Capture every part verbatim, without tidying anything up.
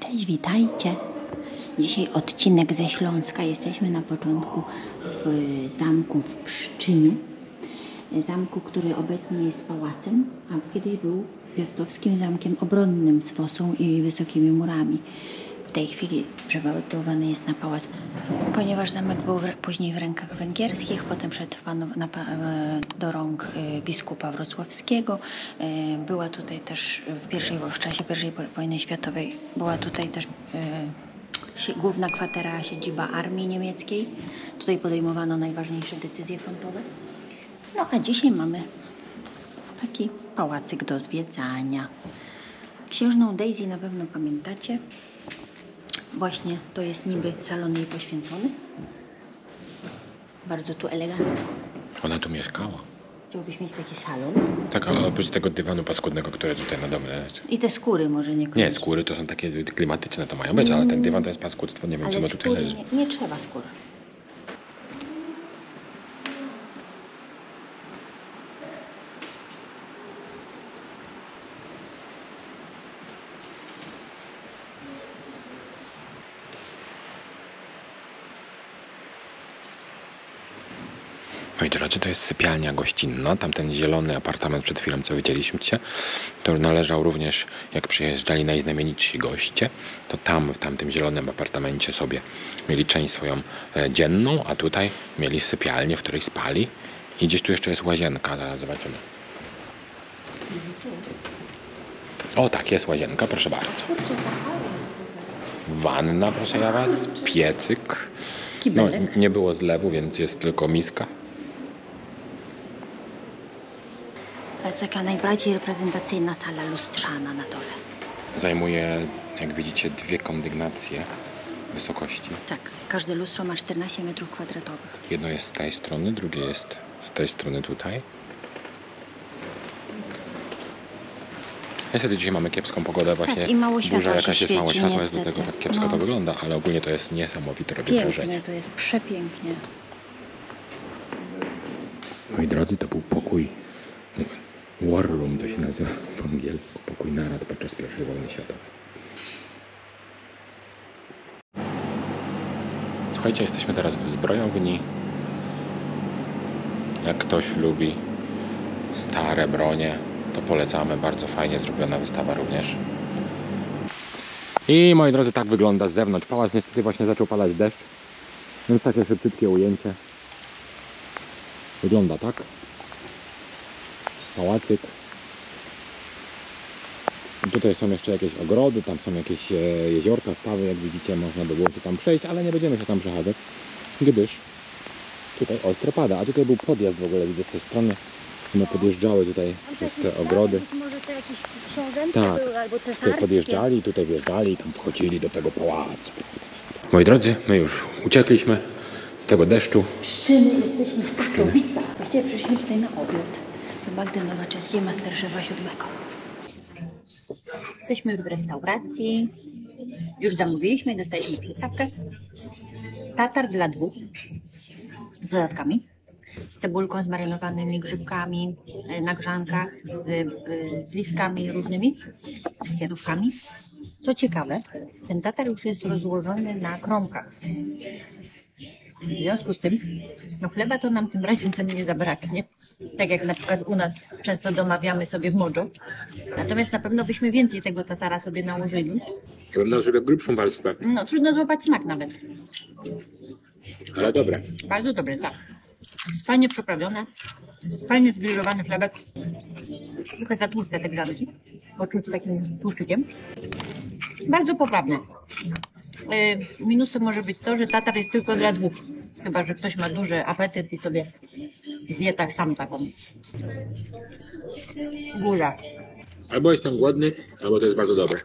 Cześć, witajcie. Dzisiaj odcinek ze Śląska. Jesteśmy na początku w zamku w Pszczynie. Zamku, który obecnie jest pałacem, a kiedyś był piastowskim zamkiem obronnym z fosą i wysokimi murami. W tej chwili przeładowany jest na pałac, ponieważ zamek był w, później w rękach węgierskich, potem szedł pan, na, do rąk biskupa wrocławskiego. Była tutaj też w, pierwszej, w czasie pierwszej wojny światowej była tutaj też e, główna kwatera, siedziba armii niemieckiej. Tutaj podejmowano najważniejsze decyzje frontowe. No a dzisiaj mamy taki pałacyk do zwiedzania. Księżną Daisy na pewno pamiętacie. Właśnie to jest niby salon jej poświęcony. Bardzo tu elegancko. Ona tu mieszkała. Chciałbyś mieć taki salon? Tak, ale oprócz tego dywanu paskudnego, który tutaj na dole jest. I te skóry może niekoniecznie. Nie, skóry to są takie klimatyczne, to mają być, ale ten dywan to jest paskudztwo, nie wiem, ale czemu tutaj leży. Nie, nie trzeba skór. Moi drodzy, to jest sypialnia gościnna. Tamten zielony apartament przed chwilą, co widzieliśmy, to należał również, jak przyjeżdżali najznamienitsi goście, to tam, w tamtym zielonym apartamencie sobie mieli część swoją dzienną, a tutaj mieli sypialnię, w której spali. I gdzieś tu jeszcze jest łazienka, zaraz zobaczymy. O tak, jest łazienka, proszę bardzo. Wanna, proszę ja was, piecyk. No, nie było zlewu, więc jest tylko miska. To taka najbardziej reprezentacyjna sala lustrzana na dole. Zajmuje, jak widzicie, dwie kondygnacje wysokości. Tak, każde lustro ma czternaście metrów kwadratowych. Jedno jest z tej strony, drugie jest z tej strony tutaj. Niestety dzisiaj mamy kiepską pogodę, właśnie tak, i mało światła burza jakaś się jest, mało świeci, światła jest, do niestety. tego tak kiepsko no. to wygląda, ale ogólnie to jest niesamowite, robi Pięknie, wrażenie. to jest przepięknie. Moi drodzy, to był pokój War Room, to się nazywa po angielsku, pokój narad podczas pierwszej wojny światowej. Słuchajcie, jesteśmy teraz w zbrojowni. Jak ktoś lubi stare bronie, to polecamy, bardzo fajnie zrobiona wystawa również. I moi drodzy, tak wygląda z zewnątrz. Pałac niestety właśnie zaczął padać deszcz, więc takie szybciutkie ujęcie. Wygląda tak. Pałacyk. I tutaj są jeszcze jakieś ogrody, tam są jakieś jeziorka, stawy, jak widzicie, można by było się tam przejść, ale nie będziemy się tam przechadzać, gdyż tutaj ostro pada, a tutaj był podjazd w ogóle, widzę z tej strony. My podjeżdżały tutaj przez te ogrody. Może to jakieś książęta tak. były, albo cesarskie. Tutaj podjeżdżali, tutaj wjeżdżali, tam wchodzili do tego pałacu. Moi drodzy, my już uciekliśmy z tego deszczu. Pszczyny, jesteśmy w Pszczowicach. Właściwie przyszliśmy tutaj na obiad do Magdy Nowaczewskiej, Masterszefa siódmego. Jesteśmy już w restauracji. Już zamówiliśmy i dostaliśmy przystawkę. Tatar dla dwóch z dodatkami. Z cebulką, z marynowanymi grzybkami na grzankach, z, z listkami różnymi, z kwiatówkami. Co ciekawe, ten tatar już jest rozłożony na kromkach. W związku z tym, no chleba to nam tym razem nie zabraknie. Tak jak na przykład u nas często domawiamy sobie w Modżo. Natomiast na pewno byśmy więcej tego tatara sobie nałożyli. Wygląda sobie grubszą warstwę. No trudno złapać smak nawet. Ale dobre. Bardzo dobre, tak. Fajnie przyprawione. Fajnie zgrillowany chlebek. Trochę za tłuste te grzanki. Poczuć takim tłuszczykiem. Bardzo poprawne. Yy, minusem może być to, że tatar jest tylko dla dwóch. Chyba że ktoś ma duży apetyt i sobie zje tak sam taką górę. Albo jestem głodny, albo to jest bardzo dobre.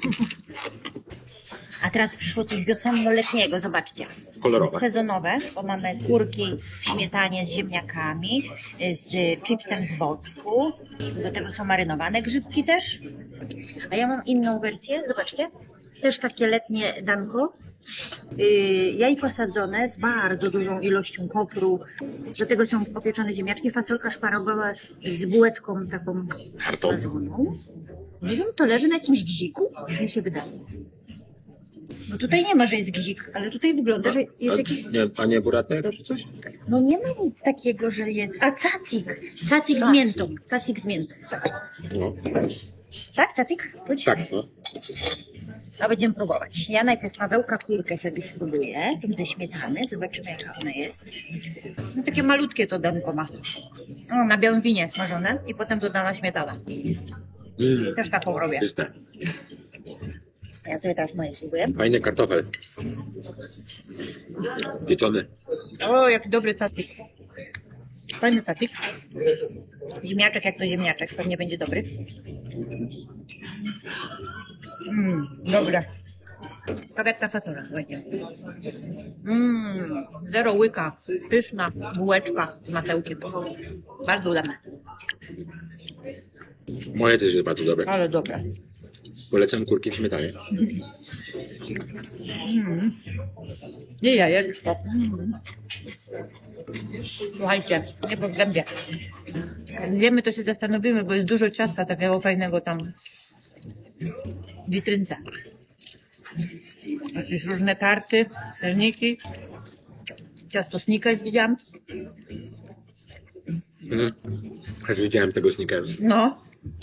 A teraz przyszło coś wiosenno-letniego, zobaczcie. Kolorowe. Sezonowe, bo mamy kurki w śmietanie z ziemniakami, z chipsem z boczku. Do tego są marynowane grzybki też. A ja mam inną wersję, zobaczcie. Też takie letnie danko. Yy, jajko sadzone z bardzo dużą ilością kopru. Do tego są popieczone ziemniaczki, fasolka szparogowa z bułeczką taką smażoną. Nie wiem, to leży na jakimś gziku, mi się wydaje. No tutaj nie ma, że jest gzik, ale tutaj wygląda, że jest A, jakiś... nie, a nie buratero czy coś? No nie ma nic takiego, że jest... A cacik! Cacik z miętą. Cacik z miętą. Tak, No. tak cacik? Chodź. Tak, no. A będziemy próbować. Ja najpierw Pawełka kulkę sobie spróbuję, tą ze śmietany, zobaczymy jaka ona jest. No takie malutkie to danko ma. O, na białym winie smażone i potem dodana śmietana. Mm. Też taką robię. Pyszne. Ja sobie teraz moje spróbuję. Fajny kartofel. Pieczony. O, jaki dobry cacik. Fajny cacik. Ziemniaczek jak to ziemniaczek, pewnie będzie dobry. Mmm, dobre. Tak jak ta fasola, słuchajcie. Mmm, zero łyka, pyszna bułeczka z masełkiem. Bardzo udane. Moje też jest bardzo dobre. Ale dobre. Polecam kurki w śmietanie. Mm. Nie jajeczko. Mm. Słuchajcie, nie po gębie. Jak zjemy, to się zastanowimy, bo jest dużo ciasta takiego fajnego tam w witrynce. Jakieś różne tarty, serniki. Ciasto Snickers widziałam. Mhm. Aż widziałem tego Snickers. No.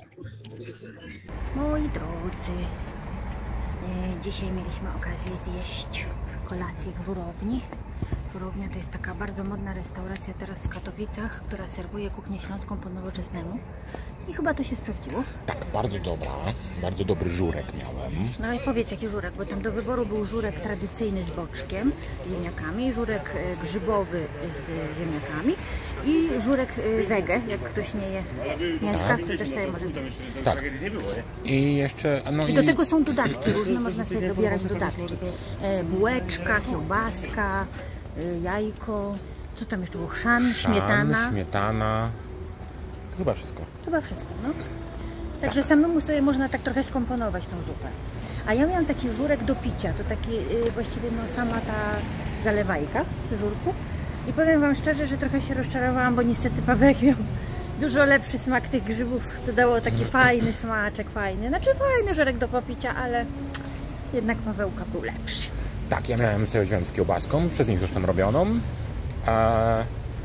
Moi drodzy, e, dzisiaj mieliśmy okazję zjeść kolację w Żurowni. Żurownia to jest taka bardzo modna restauracja teraz w Katowicach, która serwuje kuchnię śląską po nowoczesnemu. I chyba to się sprawdziło. Tak, bardzo dobra. Bardzo dobry żurek miałem. No i powiedz jaki żurek, bo tam do wyboru był żurek tradycyjny z boczkiem, z ziemniakami, żurek e, grzybowy z ziemniakami i żurek e, wege, jak ktoś nie je mięska, Tak. to też sobie może... Tak. I jeszcze... No I do tego są dodatki różne, można sobie dobierać dodatki. E, bułeczka, kiełbaska, e, jajko, co tam jeszcze było? Chrzan, śmietana. Śmietana. Chyba wszystko. Chyba wszystko, no. Także samemu sobie można tak trochę skomponować tą zupę. A ja miałam taki żurek do picia, to taki y, właściwie no sama ta zalewajka żurku. I powiem wam szczerze, że trochę się rozczarowałam, bo niestety Pawełek miał dużo lepszy smak tych grzybów. To dało taki fajny smaczek, fajny. Znaczy fajny żurek do popicia, ale jednak Pawełka był lepszy. Tak, ja miałem sobie wziąłem z kiełbaską, przez nich zresztą robioną. A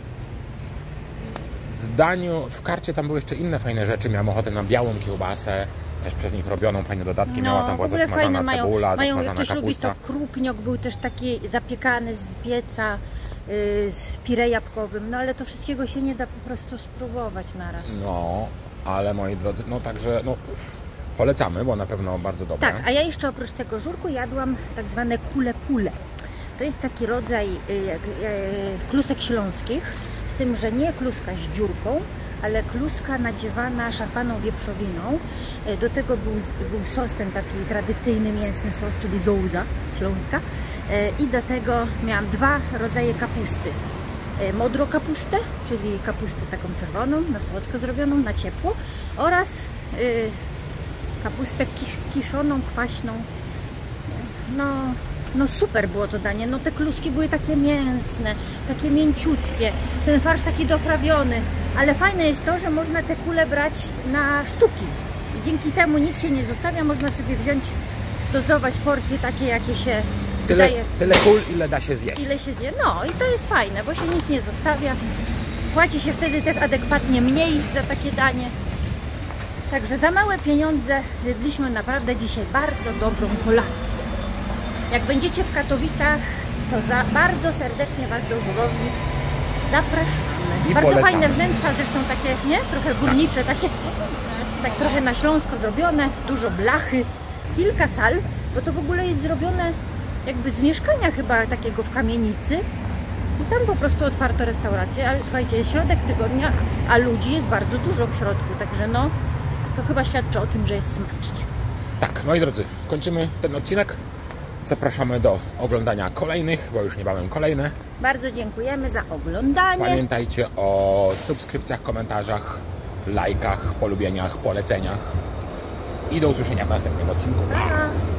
w daniu, w karcie tam były jeszcze inne fajne rzeczy. Miałem ochotę na białą kiełbasę, też przez nich robioną, fajne dodatki. No, Miała tam była zasmażana mają, cebula, mają, zasmażana jak ktoś lubi, kapusta. to krupniok był też taki zapiekany z pieca, yy, z pire jabłkowym, no ale to wszystkiego się nie da po prostu spróbować naraz. No, ale moi drodzy, no także, no polecamy, bo na pewno bardzo dobre. Tak, a ja jeszcze oprócz tego żurku jadłam tak zwane kule-pule. To jest taki rodzaj yy, yy, klusek śląskich, z tym, że nie kluska z dziurką, ale kluska nadziewana szarpaną wieprzowiną. Do tego był, był sos, ten taki tradycyjny mięsny sos, czyli zołza śląska. I do tego miałam dwa rodzaje kapusty. Modro kapustę, czyli kapustę taką czerwoną, na słodko zrobioną, na ciepło, oraz kapustę kiszoną, kwaśną. No, no super było to danie. No te kluski były takie mięsne, takie mięciutkie, ten farsz taki doprawiony. Ale fajne jest to, że można te kule brać na sztuki. Dzięki temu nic się nie zostawia, można sobie wziąć, dozować porcje takie, jakie się Tyle, wydaje. tyle kul, ile da się zjeść. Ile się zje. No i to jest fajne, bo się nic nie zostawia. Płaci się wtedy też adekwatnie mniej za takie danie. Także za małe pieniądze zjedliśmy naprawdę dzisiaj bardzo dobrą kolację. Jak będziecie w Katowicach, to za, bardzo serdecznie Was do Żurowni zapraszamy. I Bardzo polecamy. fajne wnętrza, zresztą takie, nie? Trochę górnicze, takie, tak trochę na śląsko zrobione, dużo blachy, kilka sal, bo to w ogóle jest zrobione jakby z mieszkania chyba takiego w kamienicy. I tam po prostu otwarto restaurację, ale słuchajcie, jest środek tygodnia, a ludzi jest bardzo dużo w środku, także no, to chyba świadczy o tym, że jest smacznie. Tak, moi drodzy, kończymy ten odcinek. Zapraszamy do oglądania kolejnych, bo już niebawem kolejne. Bardzo dziękujemy za oglądanie. Pamiętajcie o subskrypcjach, komentarzach, lajkach, polubieniach, poleceniach. I do usłyszenia w następnym odcinku. Pa!